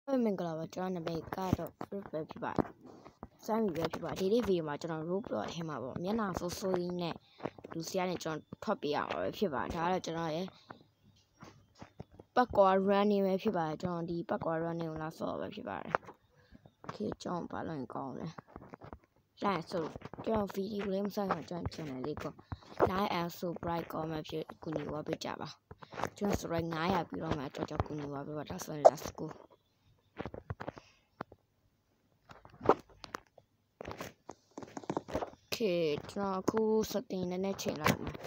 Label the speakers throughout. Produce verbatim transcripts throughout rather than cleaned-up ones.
Speaker 1: မင်္ဂလာပါကျွန်တော်နာမည်ကတော့ Fruit ပဲဖြစ်ပါတယ်။စိုင်းမီပဲဖြစ်ပါဒီနေ့ဗီဒီယိုမှာကျွန်တော် rope plot ထဲမှာပေါ့မျက်နှာဆိုးဆိုးကြီးနဲ့လူစီကနေကျွန်တော်ထွက်ပြေးအောင်ပဲဖြစ်ပါတယ်ဒါကတော့ကျွန်တော်ရဲ့ပတ်ကွာ running ပဲဖြစ်ပါတယ်ကျွန်တော်ဒီပတ်ကွာ running ကိုလာဆော့ပဲဖြစ်ပါတယ်။ Okay ကျွန်တော်ဘာလို့ရင်ကောင်းလဲ။လိုက်ဆိုကျွန်တော်ဗီဒီယိုလေးမဆိုင်အောင်ကျွန်တော် channel လေးကို like and subscribe comment ဖြစ်ကူညီဝပေးကြပါ။ကျွန်တော် subscribe nine hundredပြီးတော့မှကျွန်တော်ကူညီဝပေးပါဒါဆိုရင် let's go Okay ကျွန်တော်အခုစတင်နည်းနည်းချိန်လိုက်မယ်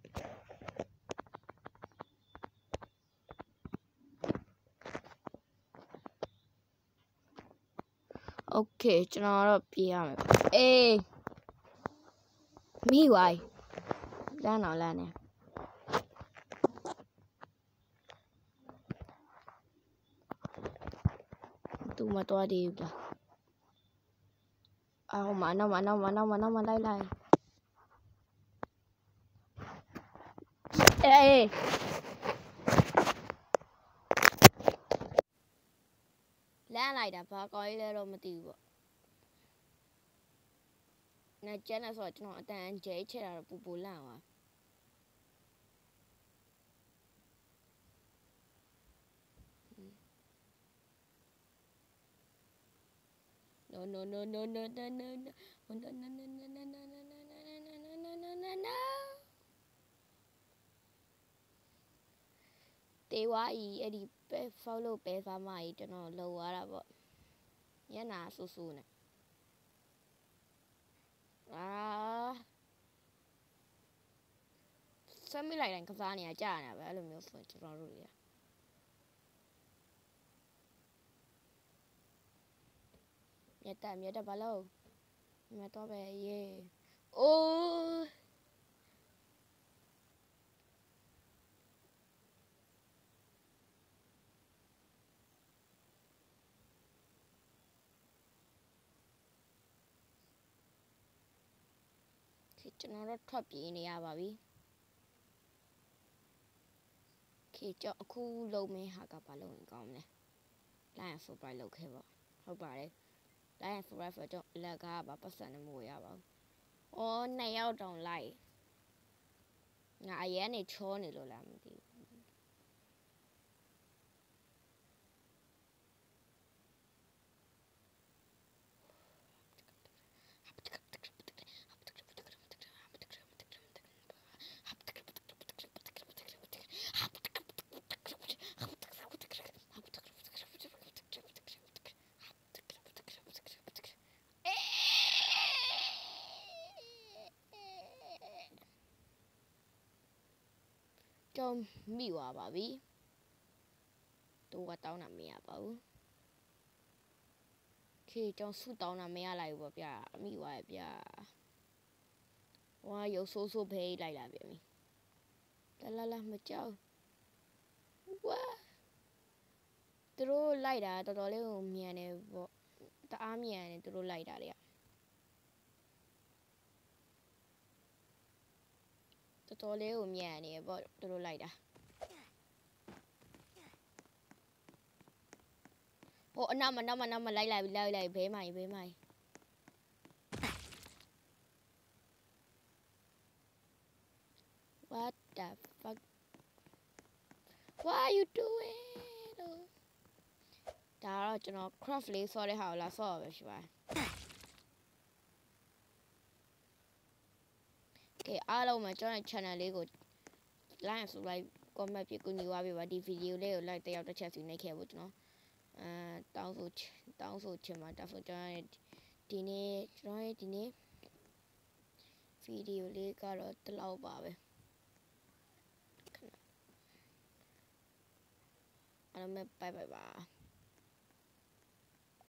Speaker 1: โอเคကျွန်တော်တော့ပြေးရမယ်အေးမိဝိုင်းလမ်းတော့လမ်းနေသူမတော်သေးဘူးလားအော်မနောက်မနောက်မနောက်မနောက်မလိုက်လိုက်အေးလမ်းလိုက်တာဘာကောင်းလဲတော့မသိဘူးပေါ့နာကျန်နေဆိုတော့ကျွန်တော်အတန်ကျဲချဲတာတော့ပူပူလန့်သွားNo no no no no no no no no no no no no no no no no no no တေဝါကြီးအဲ့ဒီပဲ follow ပဲဖာမကြီးကျွန်တော်လောသွားတာပေါ့ညနာဆူဆူနဲ့အာစမ်းမိလိုက်တိုင်းကစားနေရကြာနေတာပဲအဲ့လိုမျိုးဆိုကျွန်တော်တို့တွေကမြတ်တက်မြတ်တက်ဘာလို့မြတ်တော့ပဲယေအိုးကျွန်တော်တို့ထွက်ပြေးနေရပါပြီခေကြောက်အခုလုံးမင်းဟာကဘာလုံးရင်ကောင်းမလဲ line surprise လုပ်ခဲ့ပေါ့ဟုတ်ပါတယ် line surprise ဆိုတော့လက်ကားပါပတ်စံနဲ့မဝရပါဘူးအော်နှစ်ယောက်တောင်လိုက်ငါအရင်နေချောနေလို့လားမသိဘူးကျွန်တော်မိသွားပါပြီသူကတောင်းတာမရပါဘူးခေကျွန်တော်ဆူတောင်းတာမရလိုက်ဘူးဗျာမိသွားရဲ့ဗျာဝါရုပ်ဆိုးဆိုးဖေးလိုက်လာပြန်ပြီလာလာလာမကြောက်ဝါသူတို့လိုက်တာတော်တော်လေးကိုမြန်နေပေါ့တအားမြန်နေသူတို့လိုက်တာတွေကတော်တော်လေးကိုမြန်နေပေါ့သူတို့လိုက်တာဟိုအနောက်မနောက်မနောက်မလိုက်လိုက်လိုက်လိုက်ဘေးမိုင်ဘေးမိုင် What the fuck What are you doing ဒါတော့ကျွန်တော် craft လေးဆော့တဲ့ဟာကိုလာဆော့ရပဲရှိပါတယ်ကဲအားလုံးမှာကျွန်တော် channel လေးကို like subscribe comment ပြကူညီဝပေးပါဒီဗီဒီယိုလေးကို like တယောက်တစ်ချက်စီနှိပ်ခဲ့ဖို့ကျွန်တော်အဲတောင်းဆိုတောင်းဆိုချင်မှာဒါဆိုကျွန်တော်ဒီနေ့ကျွန်တော်ရဲ့ဒီနေ့ဗီဒီယိုလေးကတော့ဒီလောက်ပါပဲအားလုံးပဲ bye bye ပါ